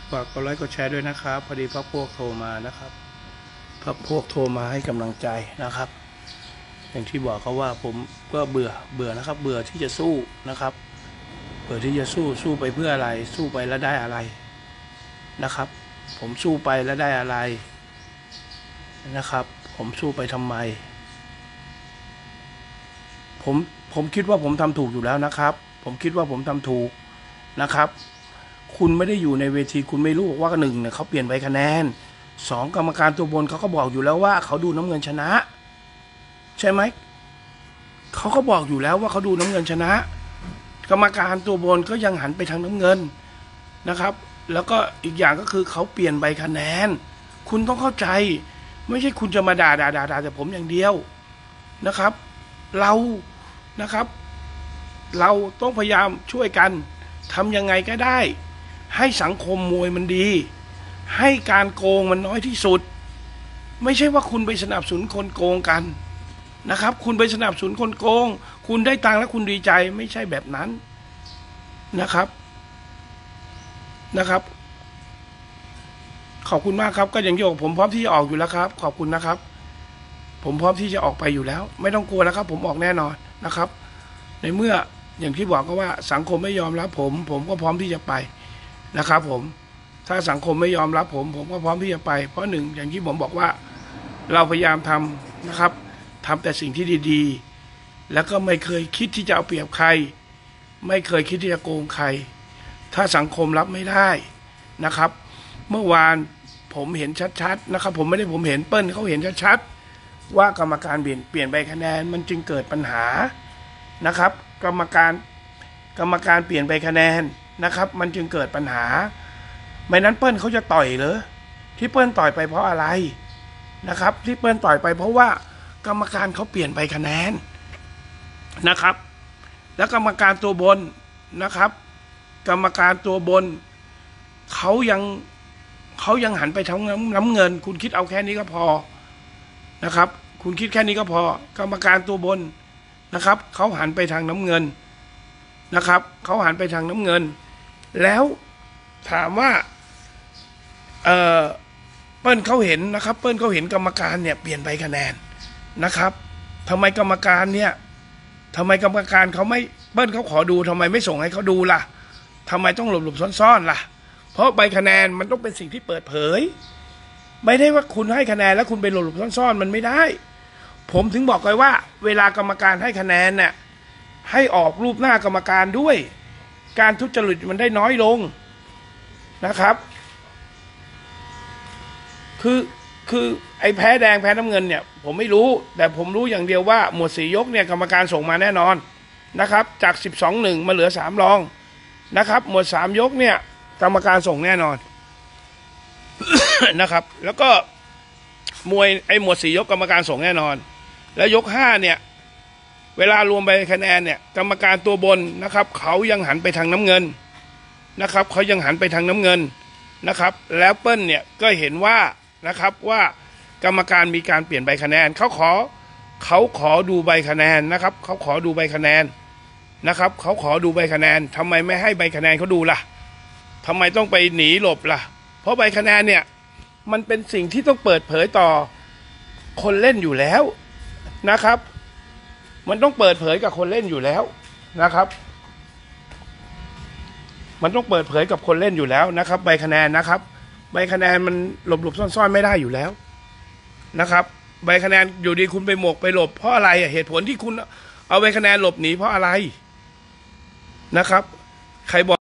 ฝากกดไลค์กดแชร์ด้วยนะครับพอดีพรรคพวกโทรมานะครับพรรคพวกโทรมาให้กำลังใจนะครับอย่างที่บอกเขาว่าผมก็เบื่อนะครับเบื่อที่จะสู้นะครับเบื่อที่จะสู้ไปเพื่ออะไรสู้ไปแล้วได้อะไรนะครับผมสู้ไปแล้วได้อะไรนะครับผมสู้ไปทำไมผมคิดว่าผมทำถูกอยู่แล้วนะครับผมคิดว่าผมทำถูกนะครับคุณไม่ได้อยู่ในเวทีคุณไม่รู้ว่าหนึ่งเนี่ยเขาเปลี่ยนใบคะแนนสองกรรมการตัวบนเขาก็บอกอยู่แล้วว่าเขาดูน้ำเงินชนะใช่ไหมเขาก็บอกอยู่แล้วว่าเขาดูน้ำเงินชนะกรรมการตัวบนก็ยังหันไปทางน้ำเงินนะครับแล้วก็อีกอย่างก็คือเขาเปลี่ยนใบคะแนนคุณต้องเข้าใจไม่ใช่คุณจะมาด่าแต่ผมอย่างเดียวนะครับเรานะครับเราต้องพยายามช่วยกันทำยังไงก็ได้ให้สังคมมวยมันดีให้การโกงมันน้อยที่สุดไม่ใช่ว่าคุณไปสนับสนุนคนโกงกันนะครับคุณไปสนับสนุนคนโกงคุณได้ตังค์แล้วคุณดีใจไม่ใช่แบบนั้นนะครับขอบคุณมากครับก็อย่างที่บอกผมพร้อมที่จะออกอยู่แล้วครับขอบคุณนะครับผมพร้อมที่จะออกไปอยู่แล้วไม่ต้องกลัวนะครับผมออกแน่นอนนะครับในเมื่ออย่างที่บอกก็ว่าสังคมไม่ยอมรับผมก็พร้อมที่จะไปนะครับผมถ้าสังคมไม่ยอมรับผมก็พร้อมที่จะไปเพราะหนึ่งอย่างที่ผมบอกว่าเราพยายามทำนะครับทำแต่สิ่งที่ดีๆแล้วก็ไม่เคยคิดที่จะเอาเปรียบใครไม่เคยคิดที่จะโกงใครถ้าสังคมรับไม่ได้นะครับเมื่อวานผมเห็นชัดๆนะครับผมไม่ได้ผมเห็นเปิ้ลเขาเห็นชัดๆว่ากรรมการเปลี่ยนใบคะแนนมันจึงเกิดปัญหานะครับกรรมการเปลี่ยนใบคะแนนนะครับมันจึงเกิดปัญหาไม่นั้นเปิ้ลเขาจะต่อยเหรอที่เปิ้ลต่อยไปเพราะอะไรนะครับที่เปิ้ลต่อยไปเพราะว่ากรรมการเขาเปลี่ยนใบคะแนนนะครับแล้วกรรมการตัวบนนะครับกรรมการตัวบนเขายังหันไปทางน้ำเงินคุณคิดเอาแค่นี้ก็พอนะครับคุณคิดแค่นี้ก็พอกรรมการตัวบนนะครับเขาหันไปทางน้ำเงินนะครับเขาหันไปทางน้ำเงินแล้วถามว่าเปิ้ลเขาเห็นนะครับเปิ้ลเขาเห็นกรรมการเนี่ยเปลี่ยนใบคะแนนนะครับทำไมกรรมการเขาไม่เปิ้ลเขาขอดูทำไมไม่ส่งให้เขาดูล่ะทำไมต้องหลบซ่อนล่ะเพราะใบคะแนนมันต้องเป็นสิ่งที่เปิดเผยไม่ได้ว่าคุณให้คะแนนแล้วคุณไปหลบซ่อนมันไม่ได้ผมถึงบอกเลยว่าเวลากรรมการให้คะแนนเนี่ยให้ออกรูปหน้ากรรมการด้วยการทุจริตมันได้น้อยลงนะครับคือไอ้แพ้แดงแพ้น้ำเงินเนี่ยผมไม่รู้แต่ผมรู้อย่างเดียวว่าหมวด4ยกเนี่ยกรรมการส่งมาแน่นอนนะครับจาก12-1มาเหลือ3รองนะครับหมวด3ยกเนี่ยกรรมการส่งแน่นอน นะครับแล้วก็มวยไอ้หมวด4ยกกรรมการส่งแน่นอนแล้วยก5เนี่ยเวลารวมใบคะแนนเนี่ยกรรมการตัวบนนะครับเขายังหันไปทางน้ำเงินนะครับเขายังหันไปทางน้ำเงินนะครับแล้วเปิ้ลเนี่ยก็เห็นว่านะครับว่ากรรมการมีการเปลี่ยนใบคะแนนเขาขอดูใบคะแนนนะครับเขาขอดูใบคะแนนนะครับเขาขอดูใบคะแนนทำไมไม่ให้ใบคะแนนเขาดูล่ะทำไมต้องไปหนีหลบล่ะเพราะใบคะแนนเนี่ยมันเป็นสิ่งที่ต้องเปิดเผยต่อคนเล่นอยู่แล้วนะครับมันต้องเปิดเผยกับคนเล่นอยู่แล้วนะครับมันต้องเปิดเผยกับคนเล่นอยู่แล้วนะครับใบคะแนนนะครับใบคะแนนมันหลบซ่อนไม่ได้อยู่แล้วนะครับใบคะแนนอยู่ดีคุณไปหมกไปหลบเพราะอะไรเหตุผลที่คุณเอาใบคะแนนหลบหนีเพราะอะไรนะครับใครบอก